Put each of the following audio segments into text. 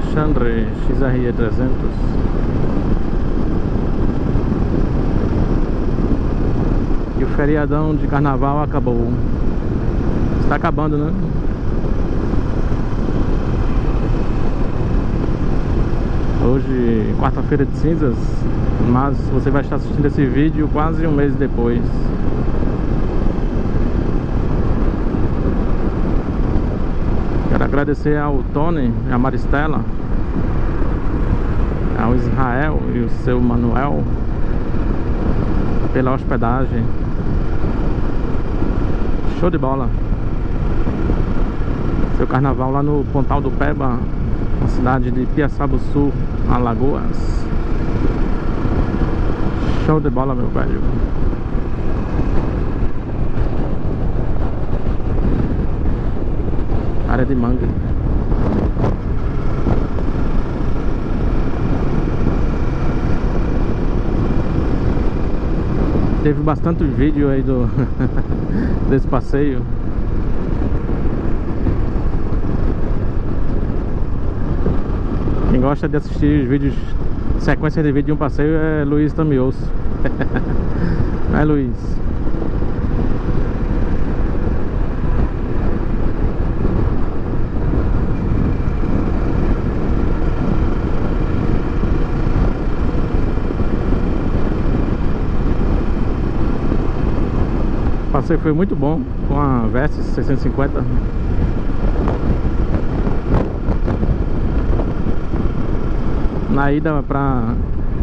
Alexandre XRE 300. E o feriadão de carnaval acabou. Está acabando, né? Hoje, quarta-feira de cinzas, mas você vai estar assistindo esse vídeo quase um mês depois. Quero agradecer ao Tony, a Maristela, ao Israel e o seu Manuel pela hospedagem. Show de bola! Seu carnaval lá no Pontal do Peba, na cidade de Piaçabuçu, Alagoas. Show de bola, meu velho. Área de manga. Teve bastante vídeo aí desse passeio. Quem gosta de assistir vídeos, sequência de vídeo de um passeio é Luiz Tamioso. Não é, Luiz? O passeio foi muito bom com a Versys 650. Na ida pra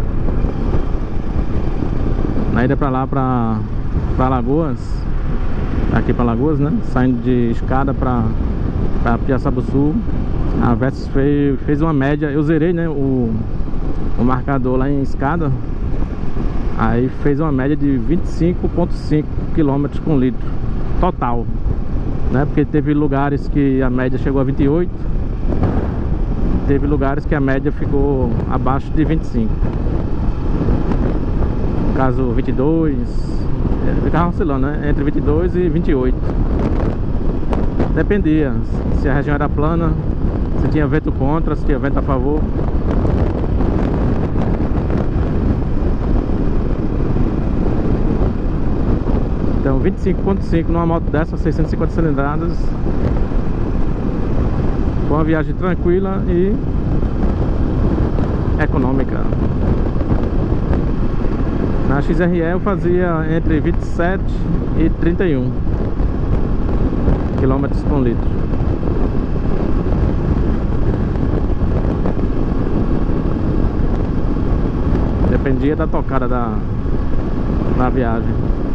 lá pra Alagoas, aqui pra Alagoas, né? Saindo de escada pra Piaçabuçu, a Versys fez uma média. Eu zerei, né, o marcador lá em escada. Aí fez uma média de 25,5 km com litro total, né? Porque teve lugares que a média chegou a 28, teve lugares que a média ficou abaixo de 25. No caso 22, ficava oscilando, né? Entre 22 e 28. Dependia se a região era plana, se tinha vento contra, se tinha vento a favor. Então 25,5 numa moto dessa, 650 cilindradas, com uma viagem tranquila e econômica. Na XRE eu fazia entre 27 e 31 km por litro. Dependia da tocada da viagem.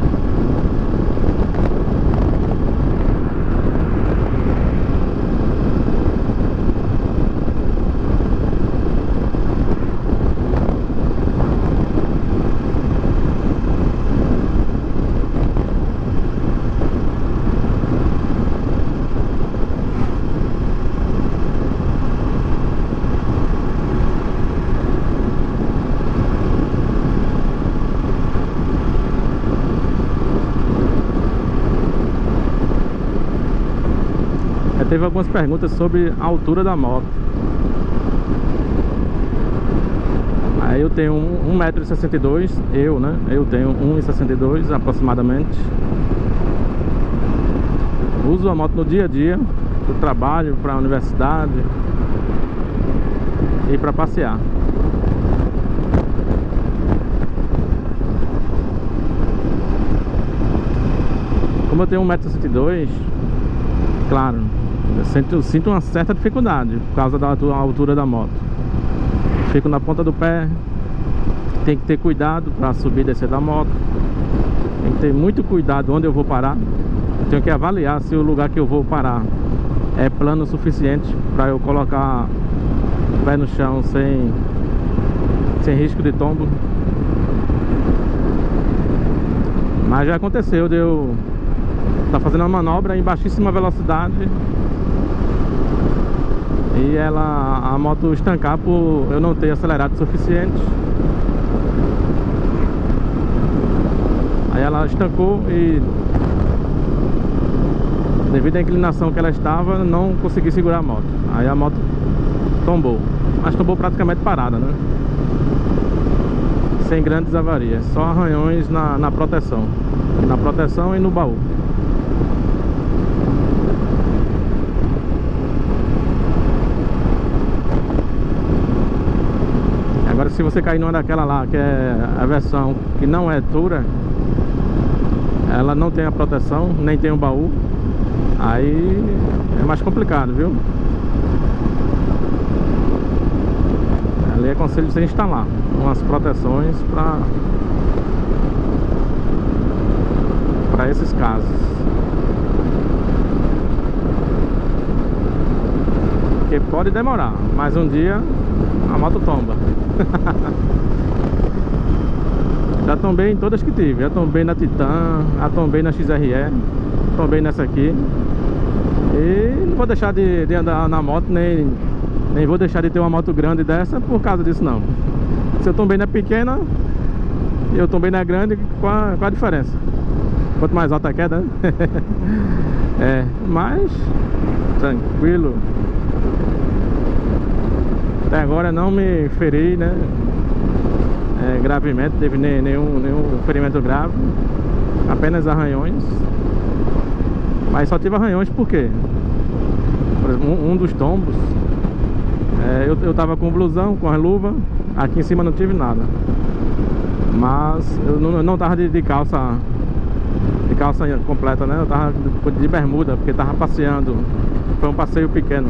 Teve algumas perguntas sobre a altura da moto. Aí eu tenho 1,62 m, né? Eu tenho 1,62 m aproximadamente. Uso a moto no dia a dia, pro trabalho, para a universidade e para passear. Como eu tenho 1,62 m, claro, eu sinto uma certa dificuldade por causa da altura da moto. Fico na ponta do pé, tem que ter cuidado para subir e descer da moto. Tem que ter muito cuidado onde eu vou parar. Eu tenho que avaliar se o lugar que eu vou parar é plano o suficiente para eu colocar o pé no chão sem risco de tombo. Mas já aconteceu de eu estar fazendo uma manobra em baixíssima velocidade e a moto estancar por eu não ter acelerado o suficiente. Aí ela estancou e, devido à inclinação que ela estava, não consegui segurar a moto. Aí a moto tombou. Mas tombou praticamente parada, né? Sem grandes avarias, só arranhões na proteção. Na proteção e no baú. Agora, se você cair numa daquela lá, que é a versão que não é Tourer, ela não tem a proteção, nem tem o baú, aí é mais complicado, viu? Ali aconselho você instalar umas proteções para esses casos. Porque pode demorar, mas um dia a moto tomba. Já tombei em todas que tive. Já tombei na Titan, já tombei na XRE, tombei nessa aqui. E não vou deixar de andar na moto, nem vou deixar de ter uma moto grande dessa por causa disso, não. Se eu tombei na pequena e eu tombei na grande, qual a diferença? Quanto mais alta a queda, né? É, mas tranquilo. Até agora não me feri, né? Gravemente, teve nenhum ferimento grave, apenas arranhões. Mas só tive arranhões porque, por exemplo, um dos tombos, eu tava com blusão, com a luva, aqui em cima não tive nada. Mas eu não tava de calça completa, né? Eu tava de bermuda, porque tava passeando. Foi um passeio pequeno.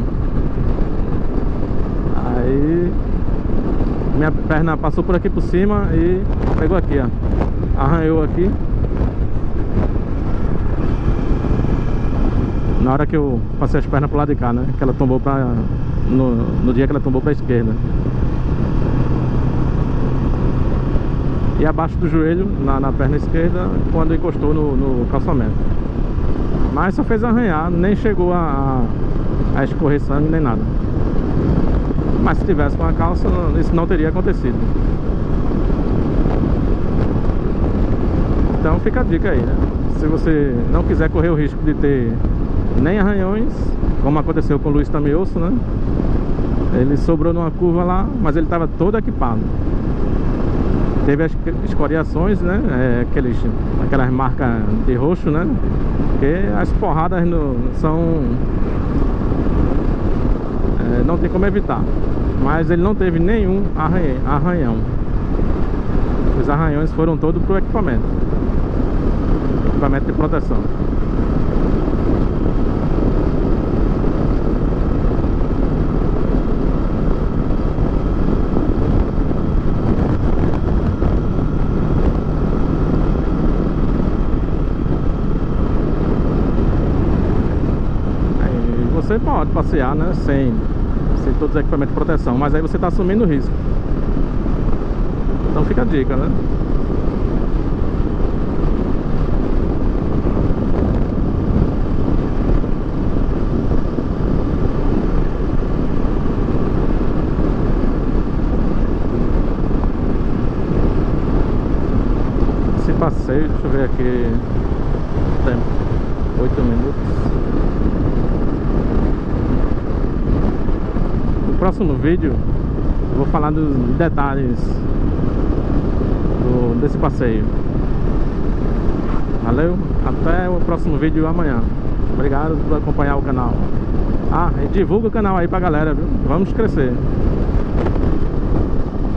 Aí minha perna passou por aqui por cima e pegou aqui, ó. Arranhou aqui. Na hora que eu passei as pernas pro lado de cá, né? Que ela tombou no dia que ela tombou pra esquerda. E abaixo do joelho, na perna esquerda, quando encostou no calçamento. Mas só fez arranhar, nem chegou a escorrer sangue nem nada. Mas se tivesse com a calça, isso não teria acontecido. Então fica a dica aí, né? Se você não quiser correr o risco de ter nem arranhões, como aconteceu com o Luiz Tamioso, né? Ele sobrou numa curva lá, mas ele estava todo equipado. Teve as escoriações, né? Aquelas marcas de roxo, né? Porque as porradas não tem como evitar. Mas ele não teve nenhum arranhão. Os arranhões foram todos pro equipamento de proteção. Aí você pode passear, né? Sem todos os equipamentos de proteção, mas aí você está assumindo o risco. Então fica a dica, né? Esse passeio, deixa eu ver aqui o tempo, 8 minutos. No próximo vídeo eu vou falar dos detalhes desse passeio. Valeu, até o próximo vídeo amanhã. Obrigado por acompanhar o canal. E divulga o canal aí pra galera, viu? Vamos crescer.